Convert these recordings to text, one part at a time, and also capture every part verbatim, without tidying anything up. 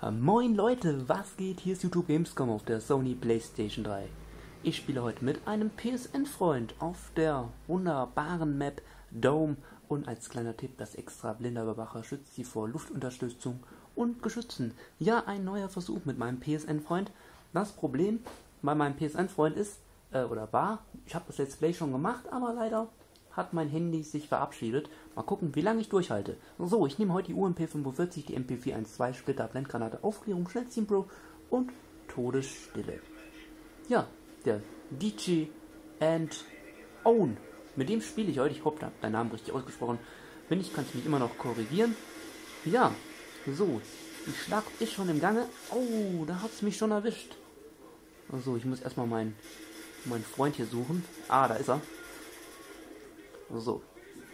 Moin Leute, was geht? Hier ist YouTube Gamescom auf der Sony PlayStation drei. Ich spiele heute mit einem P S N-Freund auf der wunderbaren Map Dome und als kleiner Tipp, das extra Blinderüberwacher schützt sie vor Luftunterstützung und Geschützen. Ja, ein neuer Versuch mit meinem P S N-Freund. Das Problem bei meinem P S N-Freund ist, äh, oder war, ich habe das Let's Play schon gemacht, aber leider hat mein Handy sich verabschiedet. Mal gucken, wie lange ich durchhalte. So, ich nehme heute die U M P fünfundvierzig, die M P vier zwölf, Splitter, Blendgranate, Aufklärung, Schnellziehen Pro und Todesstille. Ja, der D J and Own. Mit dem spiele ich heute. Ich hoffe, ich habe deinen Namen richtig ausgesprochen. Wenn nicht, kannst du mich immer noch korrigieren. Ja, so. Die Schlag ist schon im Gange. Oh, da hat es mich schon erwischt. Also, ich muss erstmal meinen meinen Freund hier suchen. Ah, da ist er. So.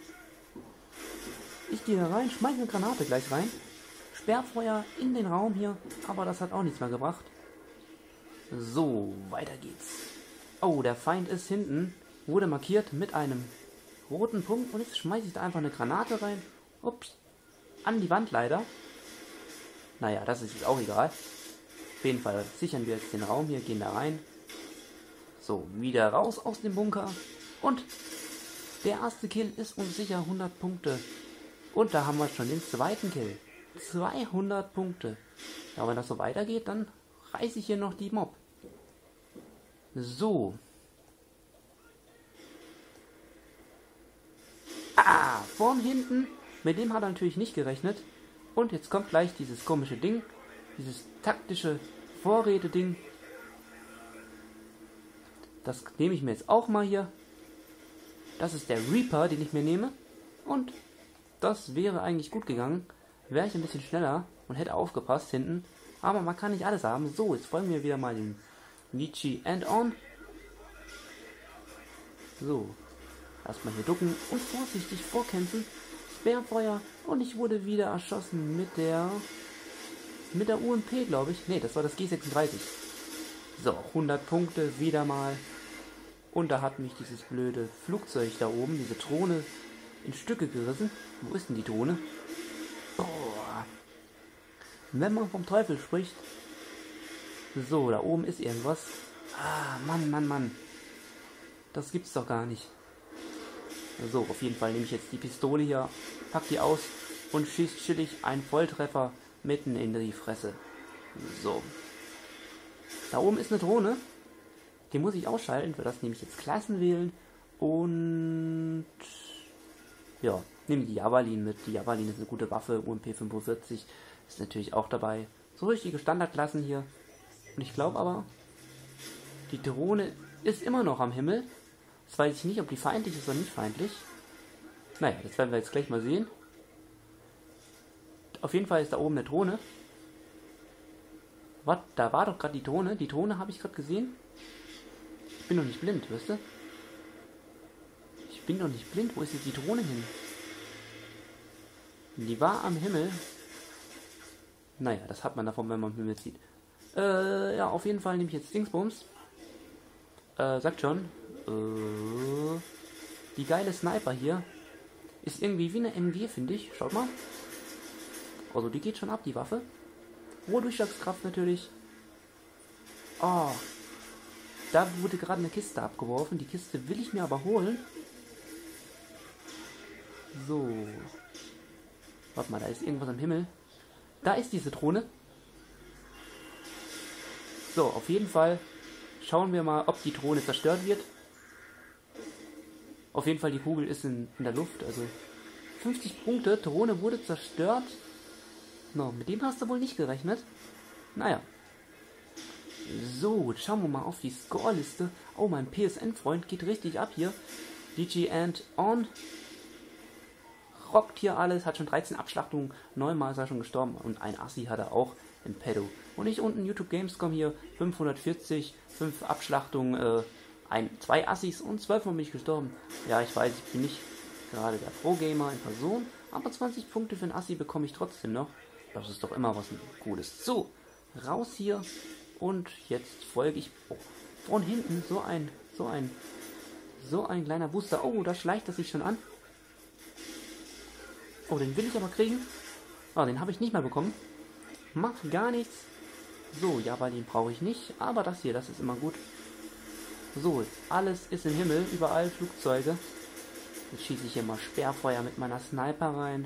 Ich gehe da rein, schmeiße eine Granate gleich rein. Sperrfeuer in den Raum hier, aber das hat auch nichts mehr gebracht. So, weiter geht's. Oh, der Feind ist hinten. Wurde markiert mit einem roten Punkt und jetzt schmeiße ich da einfach eine Granate rein. Ups. An die Wand leider. Naja, das ist jetzt auch egal. Auf jeden Fall sichern wir jetzt den Raum hier, gehen da rein. So, wieder raus aus dem Bunker. Und der erste Kill ist uns sicher hundert Punkte. Und da haben wir schon den zweiten Kill. zweihundert Punkte. Ja, wenn das so weitergeht, dann reiße ich hier noch die Mob. So. Ah, von hinten. Mit dem hat er natürlich nicht gerechnet. Und jetzt kommt gleich dieses komische Ding. Dieses taktische Vorräte-Ding. Das nehme ich mir jetzt auch mal hier. Das ist der Reaper, den ich mir nehme. Und das wäre eigentlich gut gegangen. Wäre ich ein bisschen schneller und hätte aufgepasst hinten. Aber man kann nicht alles haben. So, jetzt folgen wir wieder mal den D J and On. So. Erstmal hier ducken und vorsichtig vorkämpfen. Sperrfeuer. Und ich wurde wieder erschossen mit der... Mit der U M P, glaube ich. Ne, das war das G sechsunddreißig. So, hundert Punkte wieder mal. Und da hat mich dieses blöde Flugzeug da oben, diese Drohne, in Stücke gerissen. Wo ist denn die Drohne? Oh. Wenn man vom Teufel spricht. So, da oben ist irgendwas. Ah, Mann, Mann, Mann. Das gibt's doch gar nicht. So, auf jeden Fall nehme ich jetzt die Pistole hier, pack die aus und schieße chillig einen Volltreffer mitten in die Fresse. So. Da oben ist eine Drohne. Die muss ich ausschalten, für das nehme ich jetzt Klassen wählen und ja, nehme die Javelin mit. Die Javelin ist eine gute Waffe, U M P fünfundvierzig ist natürlich auch dabei. So richtige Standardklassen hier. Und ich glaube aber, die Drohne ist immer noch am Himmel. Jetzt weiß ich nicht, ob die feindlich ist oder nicht feindlich. Naja, das werden wir jetzt gleich mal sehen. Auf jeden Fall ist da oben eine Drohne. Was? Da war doch gerade die Drohne. Die Drohne habe ich gerade gesehen. Ich bin doch nicht blind, weißt du? Ich bin doch nicht blind. Wo ist jetzt die Drohne hin? Die war am Himmel. Naja, das hat man davon, wenn man am Himmel sieht. Äh, ja, auf jeden Fall nehme ich jetzt Dingsbums. Äh, sagt schon. Äh, die geile Sniper hier ist irgendwie wie eine M G, finde ich. Schaut mal. Also, die geht schon ab, die Waffe. Hohe Durchschlagskraft natürlich. Oh. Da wurde gerade eine Kiste abgeworfen. Die Kiste will ich mir aber holen. So. Warte mal, da ist irgendwas am Himmel. Da ist diese Drohne. So, auf jeden Fall schauen wir mal, ob die Drohne zerstört wird. Auf jeden Fall, die Kugel ist in, in der Luft. Also fünfzig Punkte. Drohne wurde zerstört. No, mit dem hast du wohl nicht gerechnet. Naja. So, schauen wir mal auf die Scoreliste. Oh, mein P S N-Freund geht richtig ab hier. D J and On. Rockt hier alles, hat schon dreizehn Abschlachtungen, neunmal ist er schon gestorben und ein Assi hat er auch im Pedo. Und ich unten YouTube Gamescom hier, fünfhundertvierzig, fünf Abschlachtungen, äh, ein, zwei Assis und zwölf Mal bin ich gestorben. Ja, ich weiß, ich bin nicht gerade der Pro-Gamer in Person, aber zwanzig Punkte für ein Assi bekomme ich trotzdem noch. Das ist doch immer was Cooles. So, raus hier. Und jetzt folge ich oh, von hinten so ein, so ein, so ein kleiner Booster. Oh, da schleicht er sich schon an. Oh, den will ich aber kriegen. Oh, den habe ich nicht mehr bekommen. macht gar nichts. So, Javelin brauche ich nicht, aber das hier, das ist immer gut. So, alles ist im Himmel, überall Flugzeuge. Jetzt schieße ich hier mal Sperrfeuer mit meiner Sniper rein.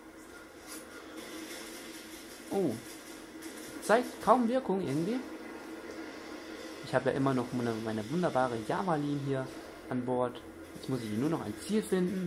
Oh, zeigt kaum Wirkung irgendwie. Ich habe ja immer noch meine, meine wunderbare Javelin hier an Bord. Jetzt muss ich nur noch ein Ziel finden.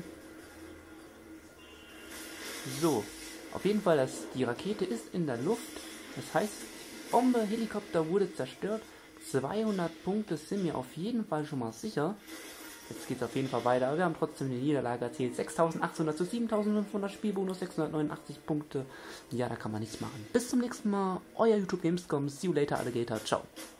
So, auf jeden Fall, das, die Rakete ist in der Luft. Das heißt, Bombe, Helikopter wurde zerstört. zweihundert Punkte sind mir auf jeden Fall schon mal sicher. Jetzt geht es auf jeden Fall weiter. Wir haben trotzdem eine Niederlage erzielt. sechstausendachthundert zu siebentausendfünfhundert, Spielbonus sechshundertneunundachtzig Punkte. Ja, da kann man nichts machen. Bis zum nächsten Mal. Euer YouTube Gamescom. See you later, Alligator. Ciao.